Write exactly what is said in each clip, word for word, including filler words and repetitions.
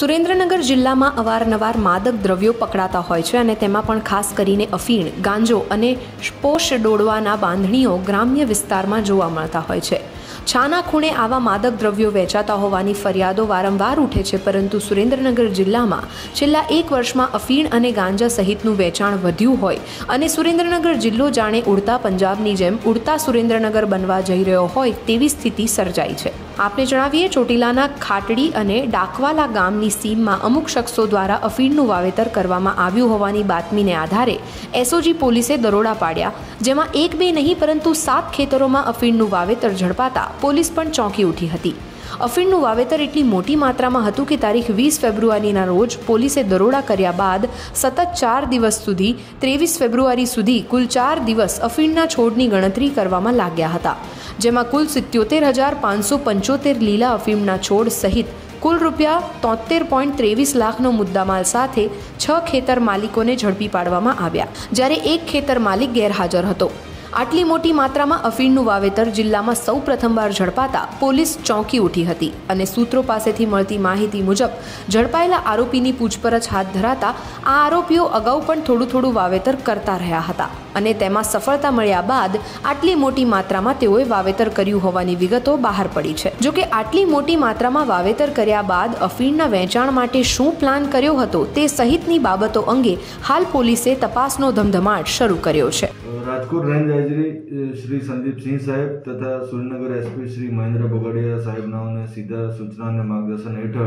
સુરેન્દ્રનગર જિલ્લામાં અવારનવાર માદક દ્રવ્યો પકડાતા હોય છે અને તેમાં પણ ખાસ કરીને અફીણ, ગાંજો અને પોષ ડોડવાના બાંધણીઓ ગ્રામ્ય વિસ્તારમાં જોવા મળતા હોય છે। છાના ખૂણે આવા માદક દ્રવ્યો વેચાતા હોવાની ફરિયાદો વારંવાર ઉઠે છે, પરંતુ સુરેન્દ્રનગર જિલ્લામાં છેલ્લા એક વર્ષમાં અફીણ અને ગાંજા સહિતનું વેચાણ વધ્યું હોય અને સુરેન્દ્રનગર જિલ્લો જાણે ઉડતા પંજાબની જેમ ઉડતા સુરેન્દ્રનગર બનવા જઈ રહ્યો હોય તેવી સ્થિતિ સર્જાઈ છે। આપને જણાવીએ, ચોટીલાના ખાટડી અને ડાકવાલા ગામની સીમમાં અમુક શખ્સો દ્વારા અફીણનું વાવેતર કરવામાં આવ્યું હોવાની બાતમીને આધારે એસઓજી પોલીસે દરોડા પાડ્યા, જેમાં એક બે નહીં પરંતુ સાત ખેતરોમાં અફીણનું વાવેતર ઝડપાતા પોલીસ પણ ચોંકી ઉઠી હતી। અફીણનું વાવેતર એટલી મોટી માત્રામાં હતું કે તારીખ વીસ ફેબ્રુઆરીના રોજ પોલીસે દરોડા કર્યા બાદ સતત ચાર દિવસ સુધી ત્રેવીસ ફેબ્રુઆરી સુધી કુલ ચાર દિવસ અફીણના છોડની ગણતરી કરવામાં લાગ્યા હતા, જેમાં કુલ સિત્યોતેર હજાર પાંચસો પંચોતેર લીલા અફીણના છોડ સહિત કુલ રૂપિયા તોતેર પોઈન્ટ ત્રેવીસ લાખનો મુદ્દામાલ સાથે છ ખેતર માલિકોને ઝડપી પાડવામાં આવ્યા, જ્યારે એક ખેતર માલિક ગેરહાજર હતો। આટલી મોટી માત્રામાં અફીણનું વાવેતર જિલ્લામાં સૌ પ્રથમવાર ઝડપાતા પોલીસ ચોંકી ઉઠી હતી અને સૂત્રો પાસેથી મળતી માહિતી મુજબ ઝડપાયેલા આરોપીની પૂછપરછ હાથ ધરાતા આ આરોપીઓ અગાઉ પણ થોડું થોડું વાવેતર કરતા રહ્યા હતા અને તેમાં સફળતા મળ્યા બાદ આટલી મોટી માત્રામાં તેઓએ વાવેતર કર્યું હોવાની વિગતો બહાર પડી છે। જોકે આટલી મોટી માત્રામાં વાવેતર કર્યા બાદ અફીણના વેચાણ માટે શું પ્લાન કર્યો હતો તે સહિતની બાબતો અંગે હાલ પોલીસે તપાસનો ધમધમાટ શરૂ કર્યો છે। રાજકોટ રેન્જ આઈજી શ્રી સંદીપ સિંહ સાહેબ તથા સુરેન્દ્રનગર એસપી શ્રી મહેન્દ્ર બગડિયા સાહેબનાઓને સીધા સૂચના અને માર્ગદર્શન હેઠળ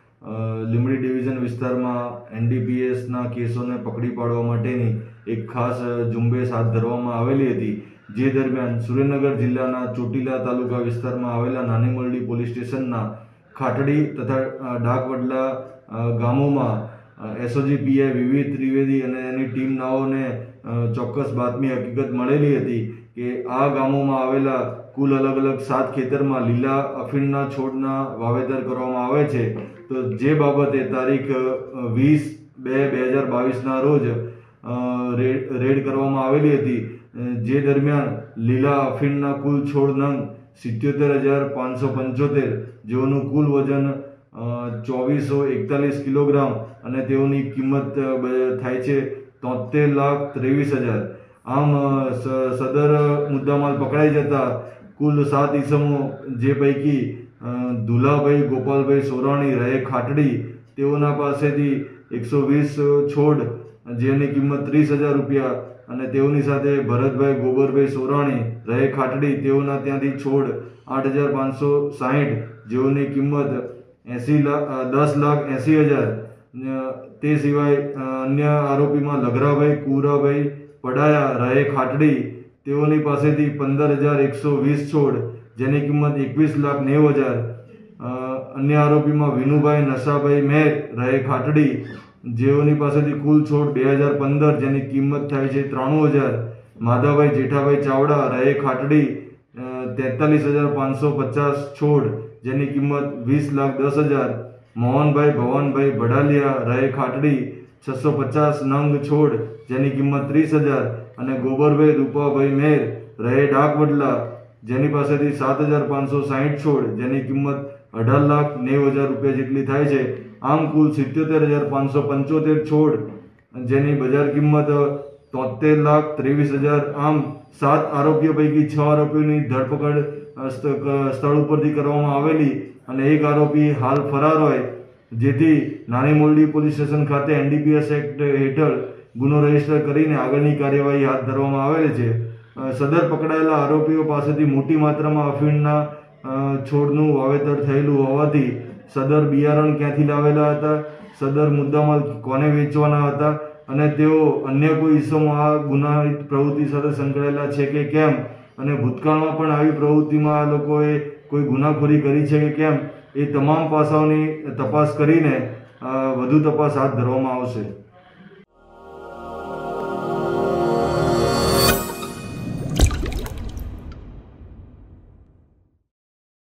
લીંબડી ડિવિઝન વિસ્તારમાં એનડીપીએસના કેસોને પકડી પાડવા માટેની એક ખાસ ઝુંબેશ હાથ ધરવામાં આવેલી હતી, જે દરમિયાન સુરેન્દ્રનગર જિલ્લાના ચોટીલા તાલુકા વિસ્તારમાં આવેલા નાની મોરડી પોલીસ સ્ટેશનના ખાટડી તથા ડાકવડલા ગામોમાં એસઓજી પીઆઈ વિવિધ ત્રિવેદી અને એની ટીમનાઓને ચોક્કસ બાતમી હકીકત મળેલી હતી કે આ ગામોમાં આવેલા કુલ અલગ અલગ સાત ખેતરમાં લીલા અફીણના છોડના વાવેતર કરવામાં આવે છે। તો જે બાબતે તારીખ વીસ બે બે હજાર બાવીસના રોજ રેડ કરવામાં આવેલી હતી, જે દરમિયાન લીલા અફીણના કુલ છોડ નંગ સિત્યોતેર હજાર પાંચસો પંચોતેર જેઓનું કુલ વજન ચોવીસો એકતાલીસ કિલોગ્રામ અને તેઓની કિંમત થાય છે તોતેર લાખ ત્રેવીસ હજાર। આમ સદર મુદ્દામાલ પકડાઈ જતા કુલ સાત ઈસમો, જે પૈકી દુલાભાઈ ગોપાલભાઈ સોરાણી રહે ખાટડી, તેઓના પાસેથી એકસો વીસ છોડ જેની કિંમત ત્રીસ હજાર રૂપિયા અને તેઓની સાથે ભરતભાઈ ગોબરભાઈ સોરાણી રહે ખાટડી, તેઓના ત્યાંથી છોડ આઠ હજાર પાંચસો સાહીઠ જેઓની કિંમત એસી લાખ દસ લાખ એસી હજાર। તે સિવાય અન્ય આરોપીમાં લઘરાભાઈ કુરાભાઈ પડાયા રહે ખાટડી, તેઓની પાસેથી પંદર હજાર એકસો વીસ છોડ જેની કિંમત એકવીસ લાખ નેવું હજાર। અન્ય આરોપીમાં વિનુભાઈ નશાભાઈ મેર રહે ખાટડી, જેઓની પાસેથી કુલ છોડ બે હજાર પંદર જેની કિંમત થાય છે ત્રાણું હજાર। માધાભાઈ જેઠાભાઈ ચાવડા રહે ખાટડી, તેતાલીસ હજાર પાંચસો પચાસ છોડ જેની કિંમત વીસ લાખ દસ હજાર। મોહનભાઈ ભવાનભાઈ ભડાલિયા રહે ખાટડી, છસો પચાસ નંગ છોડ જેની કિંમત ત્રીસ હજાર અને ગોબરભાઈ રૂપાભાઈ મેર રહે ડાકવડલા, જેની પાસેથી સાત હજાર પાંચસો સાહીઠ છોડ જેની કિંમત અઢાર લાખ નેવું હજાર રૂપિયા જેટલી થાય છે। આમ કુલ સિત્યોતેર હજાર પાંચસો પંચોતેર છોડ જેની બજાર કિંમત તોતેર લાખ ત્રેવીસ હજાર। આમ સાત આરોપીઓ પૈકી છ આરોપીઓની ધરપકડ સ્થળ ઉપરથી કરવામાં આવેલી અને એક આરોપી હાલ ફરાર હોય, જેથી નાની મોરડી પોલીસ સ્ટેશન ખાતે એનડીપીએસ એક્ટ હેઠળ ગુનો રજીસ્ટર કરીને આગળની કાર્યવાહી હાથ ધરવામાં આવેલી છે। સદર પકડાયેલા આરોપીઓ પાસેથી મોટી માત્રામાં અફીણના છોડનું વાવેતર થયેલું હોવાથી સદર બિયારણ ક્યાંથી લાવેલા હતા, સદર મુદ્દામાલ કોને વેચવાના હતા અને તેઓ અન્ય કોઈ ઈસમો આ ગુનાહિત પ્રવૃત્તિ સાથે સંકળાયેલા છે કે કેમ અને ભૂતકાળમાં પણ આવી પ્રવૃત્તિમાં આ લોકોએ કોઈ ગુનાખોરી કરી છે કે કેમ, એ તમામ પાસાઓની તપાસ કરીને વધુ તપાસ હાથ ધરવામાં આવશે।